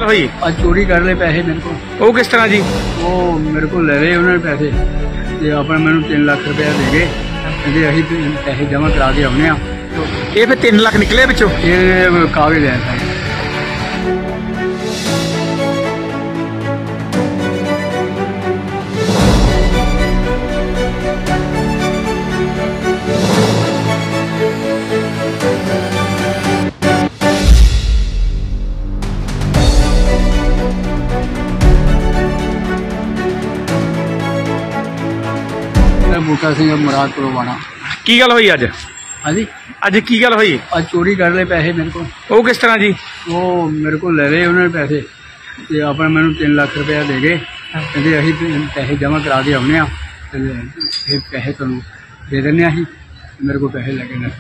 गल हुई? आज चोरी कर ले पैसे मेरे को। वो किस तरह जी? वो मेरे को ले रहे उन्होंने पैसे ते अपना मैंने 3 लाख रुपया दे गए कहते अभी पैसे जमा करा के आने तो ये फिर 3 लाख निकले पिछों? ये कागज लिया था। बूटा सिंह मुरादपुर वाला। की गल हुई अज? हाँ जी अज की गल हुई? आज चोरी कर ले पैसे मेरे को। वो किस तरह जी? वो मेरे को ले रहे उन्होंने पैसे ते अपना मैंने 3 लाख रुपया दे गए कहते अभी पैसे जमा करा के आने फिर पैसे तुम दे देने अं मेरे को पैसे लगे ना।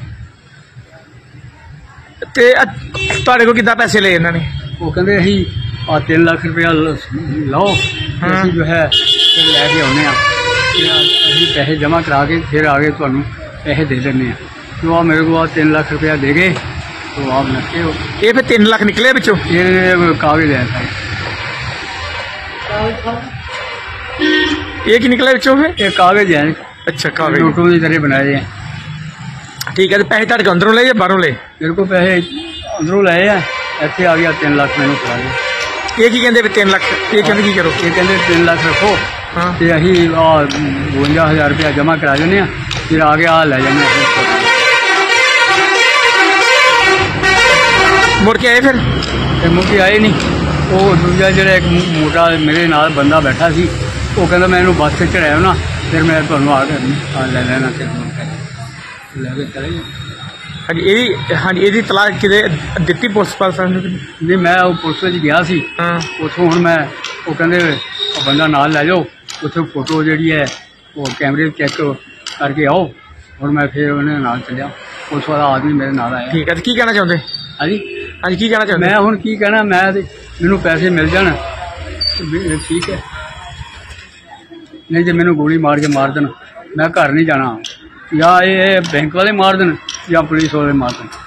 ते तुहाडे को किद्दां पैसे ले इन्होंने? वो कहते अं 3 लाख रुपया लो असीं जो है फिर लैके आने अभी पैसे जमा करा के फिर आगे तुहानू पैसे दे देने तो आप मेरे को 3 लाख रुपया दे गए तो आप नशे हो। ये फिर 3 लाख निकले पिछों? ये कागज लिया था। ये की निकले पिछों फिर? ये कागज है। अच्छा कागज नोटों की तरह बनाए हैं। ठीक है। तो पैसे तुहाडे अंदरों ले या बाहरों ले? मेरे को पैसे अंदरों लाए हैं इतने आ गया 3 लाख मैंने करा दिया। ये की कहते 3 लाख? ये कहते की करो? ये कहते 3 लाख रखो हाँ तो अं 52,000 रुपया जमा करा देने फिर आगे आ लै जाने। मुड़ के आए फिर मुड़ के आए नहीं। वो दूजा जो एक मोटा मेरे नाल बंदा बैठा सी वो कहता मैं इन्हूं बस से चढ़ाया ना फिर मैं तुहानूं आ लै लेना फिर लैके चले गए। हाँ जी हाँ जी तलाक किते दित्ती पुलिस पास? नहीं मैं वो पुलिस में गया सी हाँ उतों हुण मैं वो कहते बंदा नाल लै जाओ उत्थे फोटो जी है वो कैमरे चैक करके आओ और मैं फिर उन्हें नाल चलिया पुलिस वाला आदमी मेरे नाल आया। ठीक है। तो की कहना चाहते? हाँ जी हाँ जी की कहना चाहते? मैं हुण की कहना मैं मैनू पैसे मिल जाण ठीक है नहीं तो मैनू गोली मार के मार देन मैं घर नहीं जाना या ये बैंक वाले मार देन या पुलिस वाले मार देन।